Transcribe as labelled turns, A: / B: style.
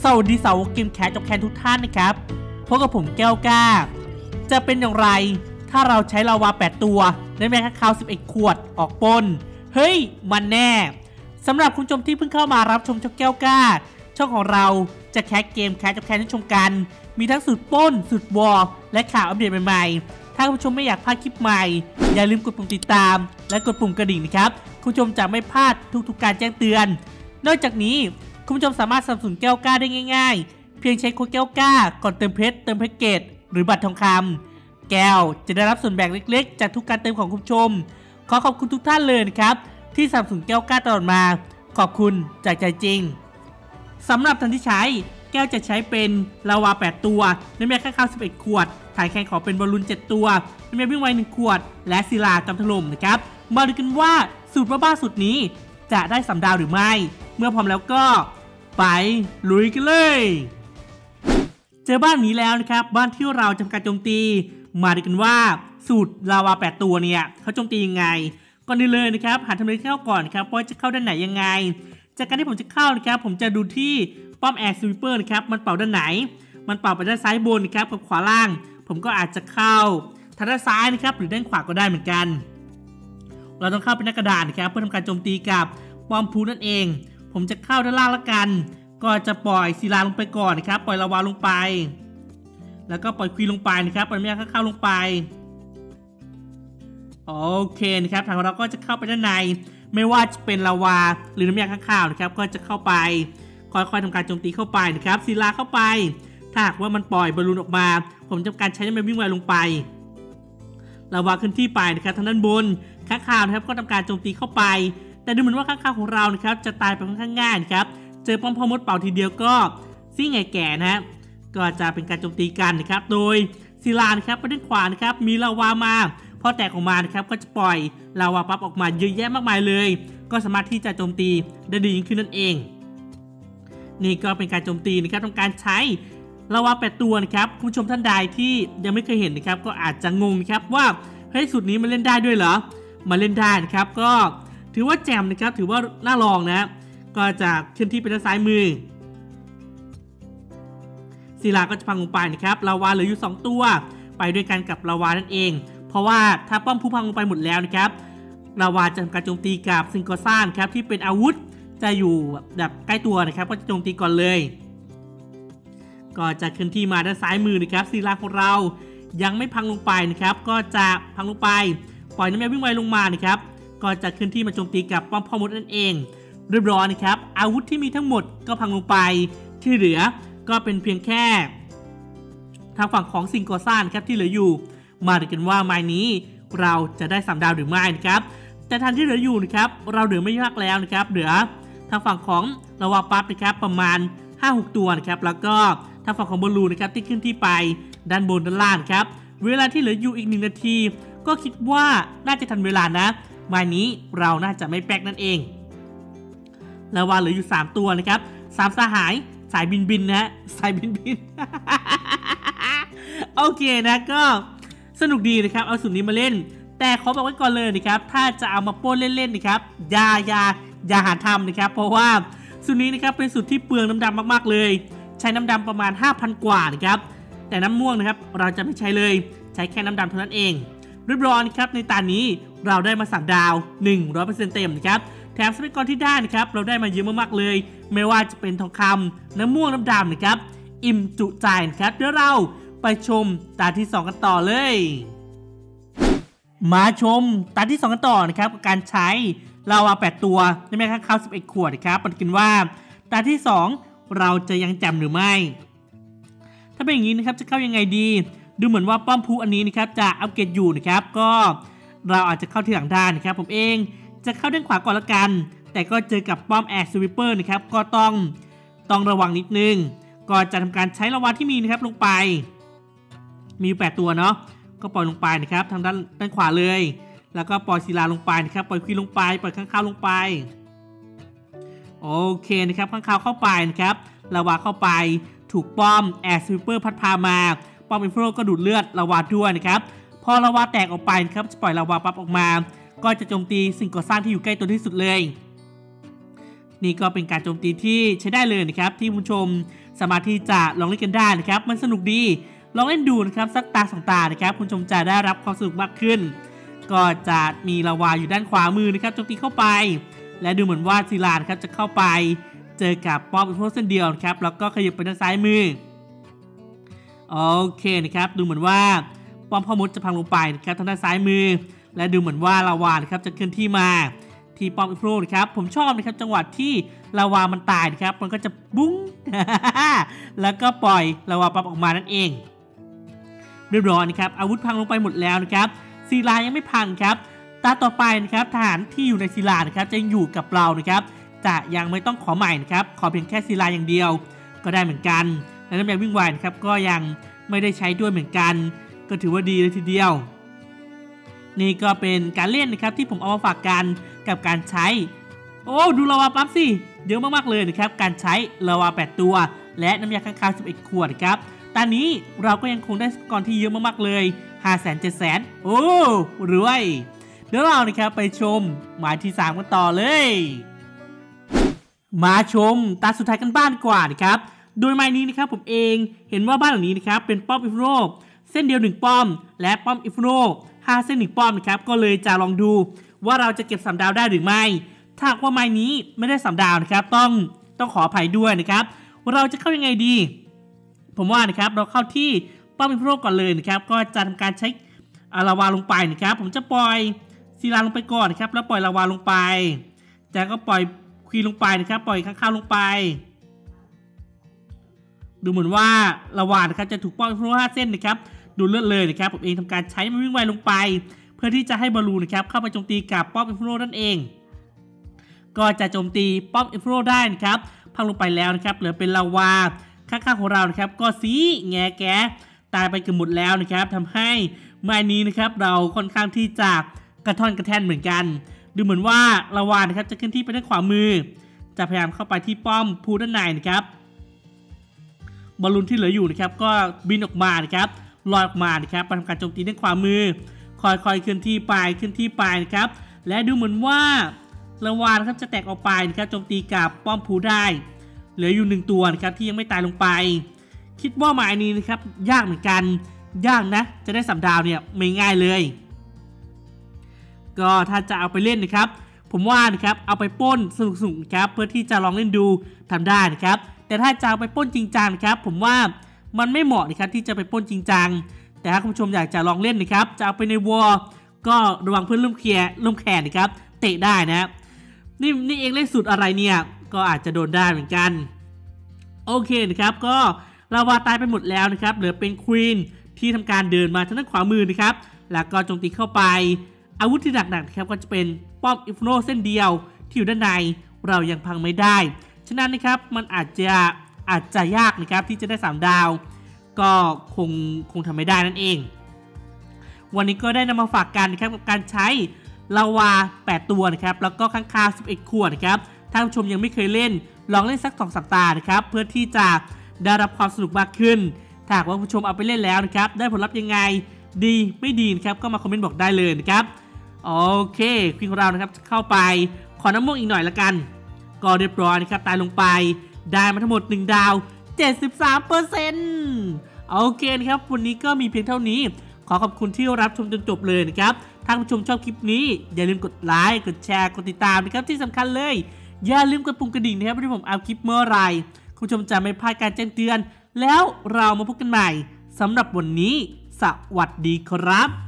A: วัสดีสาวกเกมแคสจบแคนทุกท่านนะครับพบกับผมแก้วกล้าจะเป็นอย่างไรถ้าเราใช้ลาวา8ตัวในแมคคาว11ขวดออกปนเฮ้ยมันแน่สำหรับคุณผู้ชมที่เพิ่งเข้ามารับชมช่องแก้วกล้าช่องของเราจะแคสเกมแคสจบแคนให้ชมกันมีทั้งสูตรปนสูตรวอลและข่าวอัปเดตใหม่ๆถ้าคุณผู้ชมไม่อยากพลาดคลิปใหม่อย่าลืมกดปุ่มติดตามและกดปุ่มกระดิ่งนะครับคุณผู้ชมจะไม่พลาดทุกๆการแจ้งเตือนนอกจากนี้คุณผู้ชมสามารถสนับสนุนแก้วกล้าได้ง่ายๆเพียงใช้โค้ดแก้วกล้าก่อนเติมเพชรเติมแพ็กเกจหรือบัตรทองคำแก้วจะได้รับส่วนแบ่งเล็กๆจากทุกการเติมของคุณผู้ชมขอขอบคุณทุกท่านเลยนะครับที่สนับสนุนแก้วกล้าตลอดมาขอบคุณจากใจจริงสำหรับทันที่ใช้แก้วจะใช้เป็นลาวา8ตัวในแมคคาว11ขวดถ่ายแข่งขอเป็นบอลลูน7ตัวในแมวิ่งไว1ขวดและศิลาจำถล่มนะครับมาดูกันว่าสูตรบ้าๆสุดนี้จะได้3 ดาวหรือไม่เมื่อพร้อมแล้วก็ไปลุยกันเลยเจอบ้านนี้แล้วนะครับบ้านที่เราทำการโจมตีมาดูกันว่าสูตรลาวา8ตัวเนี่ยเขาโจมตียังไงก่อนอื่นเลยนะครับหาทำเลเข้าก่อนครับว่าจะเข้าด้านไหนยังไงจากการที่ผมจะเข้านะครับผมจะดูที่ป้อมแอร์สวิปเปอร์นะครับมันเป่าด้านไหนมันเป่าไปด้านซ้ายบนนะครับกับขวาล่างผมก็อาจจะเข้าทางด้านซ้ายนะครับหรือด้านขวาก็ได้เหมือนกันเราต้องเข้าเป็นหน้ากระดานนะครับเพื่อทำการโจมตีกับป้อมพูนั่นเองผมจะเข้าด้านล่างละกันก็จะปล่อยศิลาลงไปก่อนนะครับปล่อยลาวาลงไปแล้วก็ปล่อยควีนลงไปนะครับปล่อยแม่เข้าลงไปโอเคนะครับทางเราก็จะเข้าไปด้านในไม่ว่าจะเป็นลาวาหรือน้ำยาข้างข่าวนะครับก็จะเข้าไปค่อยๆทำการโจมตีเข้าไปนะครับศิลาเข้าไปถ้าหากว่ามันปล่อยบอลลูนออกมาผมจะการใช้น้ำมันวิ่งไวลงไปลาวาขึ้นที่ไปนะครับทางด้านบนข้างข่าวนะครับก็ทำการโจมตีเข้าไปแต่ดูเหมือนว่าข้างข่าวของเรานะครับจะตายไปค่อนข้างง่ายนะครับเจอป้อมพ่อมดเป่าทีเดียวก็ซิ่งไงแก่นะก็จะเป็นการโจมตีกันนะครับโดยศิลานะครับไปด้านขวานะครับมีลาวามาพอแตกออกมานะครับก็จะปล่อยลาวาปั๊บออกมาเยอะแยะมากมายเลยก็สามารถที่จะโจมตีได้ดียิ่งขึ้นนั่นเองนี่ก็เป็นการโจมตีนะครับต้องการใช้ลาวา8ตัวนะครับคุณผู้ชมท่านใดที่ยังไม่เคยเห็นนะครับก็อาจจะงงนะครับว่าเฮ้ยสูตรนี้มันเล่นได้ด้วยเหรอมาเล่นได้นะครับก็ถือว่าแจ่มนะครับถือว่าน่าลองนะก็จะเคลื่อนที่ไปด้านซ้ายมือศิลาก็จะพังลงไปนะครับลาวาเหลืออยู่2ตัวไปด้วยกันกับลาวานั่นเองเพราะว่าถ้าป้อมผู้พังลงไปหมดแล้วนะครับลาวาจะทำการโจมตีกับซิงโกซ่านครับที่เป็นอาวุธจะอยู่แบบใกล้ตัวนะครับก็จะโจมตีก่อนเลยก็จะเคลื่อนที่มาด้านซ้ายมือนะครับศิลาของเรายังไม่พังลงไปนะครับก็จะพังลงไปปล่อยน้ำยาวิ่งไวลงมานะครับก็จะเคลื่อนที่มาโจมตีกับป้อมพ่อมดนั่นเองเรียบร้อยนะครับอาวุธที่มีทั้งหมดก็พังลงไปที่เหลือก็เป็นเพียงแค่ทางฝั่งของซิงโกซ่านครับที่เหลืออยู่มาดูกันว่าไม้นี้เราจะได้3 ดาวหรือไม่นะครับแต่ทันที่เหลืออยู่นะครับเราเหลือไม่มากแล้วนะครับเหลือทางฝั่งของลาวาปั๊บนะครับประมาณ 5-6 ตัวนะครับแล้วก็ทางฝั่งของบอลลูนนะครับที่ขึ้นที่ไปด้านบนด้านล่างครับเวลาที่เหลืออยู่อีก1 นาทีก็คิดว่าน่าจะทันเวลานะไม้นี้เราน่าจะไม่แป๊กนั่นเองลาวาเหลืออยู่3 ตัวนะครับ3 สหายสายบินนะสายบิน โอเคนะก็สนุกดีนะครับเอาสูตรนี้มาเล่นแต่ขอบอกไว้ก่อนเลยนะครับถ้าจะเอามาป้นเล่นๆนะครับอย่าหาทำนะครับเพราะว่าสูตรนี้นะครับเป็นสูตรที่เปลืองน้ำดำมากๆเลยใช้น้ำดำประมาณ 5,000 กว่านะครับแต่น้ำม่วงนะครับเราจะไม่ใช้เลยใช้แค่น้ำดำเท่านั้นเองเรียบร้อยนะครับในตานี้เราได้มา3 ดาว 100% เต็มนะครับแถมทรัพยากรที่ได้นะครับเราได้มาเยอะมากๆเลยไม่ว่าจะเป็นทองคำน้ำม่วงน้ำดำนะครับอิ่มจุใจนะครับเดี๋ยวเราไปชมตาที่2กันต่อเลยมาชมตาที่2กันต่อนะครับกับการใช้ลาวา8ตัวในแมคคาว11ขวดนะครับมาดูกันว่าตาที่2เราจะยังจำหรือไม่ถ้าเป็นอย่างนี้นะครับจะเข้ายังไงดีดูเหมือนว่าป้อมพูอันนี้นะครับจะอัปเกรดอยู่นะครับก็เราอาจจะเข้าที่หลังด้านนะครับผมเองจะเข้าด้านขวาก่อนละกันแต่ก็เจอกับป้อมแอร์สวิปเปอร์นะครับก็ต้องระวังนิดนึงก็จะทำการใช้ลาวาที่มีนะครับลงไปมี8 ตัวเนาะก็ปล่อยลงไปนะครับทางด้านขวาเลยแล้วก็ปล่อยศิลาลงไปนะครับปล่อยควีนลงไปปล่อยข้างข่าวลงไปโอเคนะครับข้างข่าวเข้าไปนะครับลาวาเข้าไปถูกป้อมแอร์สวิปเปอร์พัดพามาป้อมอินฟลูก็ดูดเลือดลาวาด้วยนะครับพอลาวาแตกออกไปนะครับจะปล่อยลาวาปั๊บออกมาก็จะโจมตีสิ่งก่อสร้างที่อยู่ใกล้ตัวที่สุดเลยนี่ก็เป็นการโจมตีที่ใช้ได้เลยนะครับที่ผู้ชมสามารถที่จะลองเล่นกันได้นะครับมันสนุกดีลองเล่นดูนะครับสักตาสองตานะครับคุณผู้ชมจะได้รับความสนุกมากขึ้นก็จะมีลาวาอยู่ด้านขวามือนะครับโจมตีเข้าไปและดูเหมือนว่าศิลานะครับจะเข้าไปเจอกับป้อมอีกเส้นเดียวนะครับแล้วก็ขยับไปทางซ้ายมือโอเคนะครับดูเหมือนว่าป้อมพ่อมดจะพังลงไปนะครับทางด้านซ้ายมือและดูเหมือนว่าลาวานะครับจะเคลื่อนที่มาที่ป้อมอีกนะครับผมชอบนะครับจังหวะที่ลาวามันตายนะครับมันก็จะบุ้ง แล้วก็ปล่อยลาวาปั๊บออกมานั่นเองเรียบร้อยนะครับอาวุธพังลงไปหมดแล้วนะครับศิลายังไม่พังครับตาต่อไปนะครับทหารที่อยู่ในศิลานะครับจะอยู่กับเรานะครับจะยังไม่ต้องขอใหม่นะครับขอเพียงแค่ศิลาอย่างเดียวก็ได้เหมือนกันและน้ำยาวิ่งไวนะครับก็ยังไม่ได้ใช้ด้วยเหมือนกันก็ถือว่าดีเลยทีเดียวนี่ก็เป็นการเล่นนะครับที่ผมเอามาฝากกันกับการใช้โอ้ดูลาวาปั๊บสิเยอะมากๆเลยนะครับการใช้ลาวา8ตัวและน้ำยาค้างคาว11ขวดครับตอนนี้เราก็ยังคงได้สกอร์ที่เยอะมากๆเลย500,000-700,000โอ้รวยเดี๋ยวเรานะครับไปชมหมายที่3กันต่อเลยมาชมตาสุดท้ายกันบ้านกว่านะครับโดยหมายนี้นะครับผมเองเห็นว่าบ้านหลังนี้นะครับเป็นป้อมอิฟโรเส้นเดียว1ป้อมและป้อมอิฟโร5เส้น1ป้อมนะครับก็เลยจะลองดูว่าเราจะเก็บ3ดาวได้หรือไม่ถ้าว่าไม้นี้ไม่ได้3ดาวนะครับต้องขออภัยด้วยนะครับเราจะเข้ายังไงดีผมว่านะครับเราเข้าที่ป้อมอิฟโรก่อนเลยนะครับก็จะทำการใช้ลาวาลงไปนะครับผมจะปล่อยศิลาลงไปก่อนนะครับแล้วปล่อยลาวาลงไปจากก็ปล่อยควีนลงไปนะครับปล่อยข้างๆลงไปดูเหมือนว่าลาวานะครับจะถูกป้อมอิฟโร5เส้นนะครับดูเลือดเลยนะครับผมเองทำการใช้มันวิ่งไวลงไปเพื่อที่จะให้บอลลูนนะครับเข้าไปโจมตีกับป้อมอิฟโรนั่นเองก็จะโจมตีป้อมอิฟโรได้นะครับพังลงไปแล้วนะครับเหลือเป็นลาวาข้างๆของเรานะครับก็สีแงแกตายไปเกือบหมดแล้วนะครับทำให้ไม้นี้นะครับเราค่อนข้างที่จะกระท่อนกระแท่นเหมือนกันดูเหมือนว่าลาวานะครับจะเคลื่อนที่ไปด้านขวามือจะพยายามเข้าไปที่ป้อมพูด้านในนะครับบอลลูนที่เหลืออยู่นะครับก็บินออกมานะครับลอยออกมานะครับมาทำการโจมตีด้านขวามือค่อยๆเคลื่อนที่ไปนะครับและดูเหมือนว่าลาวานะครับจะแตกออกไปนะครับโจมตีกับป้อมพูได้เหลืออยู่1ตัวนะครับที่ยังไม่ตายลงไปคิดว่าหมายนี้นะครับยากเหมือนกันยากนะจะได้3ดาวเนี่ยไม่ง่ายเลยก็ถ้าจะเอาไปเล่นนะครับผมว่านะครับเอาไปป้นสนุกๆครับเพื่อที่จะลองเล่นดูทำได้นะครับแต่ถ้าจะเอาไปป้นจริงจังนะครับผมว่ามันไม่เหมาะนะครับที่จะไปป้นจริงจังแต่ถ้าคุณผู้ชมอยากจะลองเล่นนะครับจะเอาไปในวอลก็ระวังเพื่อนร่วมแขนนะครับเตะได้นะนี่เองเล่นสุดอะไรเนี่ยก็อาจจะโดนได้เหมือนกันโอเคนะครับก็ลาวาตายไปหมดแล้วนะครับเหลือเป็นควีนที่ทำการเดินมาทางด้านขวามือนะครับแล้วก็โจมตีเข้าไปอาวุธที่หนักๆนะครับก็จะเป็นป้อมอิฟโนเส้นเดียวที่อยู่ด้านในเรายังพังไม่ได้ฉะนั้นนะครับมันอาจจะยากนะครับที่จะได้3ดาวก็คงทำไม่ได้นั่นเองวันนี้ก็ได้นำมาฝากกันนะครับกับการใช้ลาวา8ตัวนะครับแล้วก็ค้างคาว11ขวดนะครับถ้าผู้ชมยังไม่เคยเล่นลองเล่นสัก2-3 ตานะครับเพื่อที่จะได้รับความสนุกมากขึ้นถ้าหากว่าผู้ชมเอาไปเล่นแล้วนะครับได้ผลลัพธ์ยังไงดีไม่ดีนะครับก็มาคอมเมนต์บอกได้เลยนะครับโอเคควีนของเรานะครับเข้าไปขอน้ำม่วงอีกหน่อยละกันก็เรียบร้อยนะครับตายลงไปได้มาทั้งหมด1ดาว 73% โอเคนะครับวันนี้ก็มีเพียงเท่านี้ขอขอบคุณที่รับชมจนจบเลยนะครับถ้าผู้ชมชอบคลิปนี้อย่าลืมกดไลค์กดแชร์กดติดตามนะครับที่สำคัญเลยอย่าลืมกดปุ่มกระดิ่งนะครับที่ผมอัพคลิปเมื่อไรคุณผู้ชมจะไม่พลาดการแจ้งเตือนแล้วเรามาพบกันใหม่สำหรับวันนี้สวัสดีครับ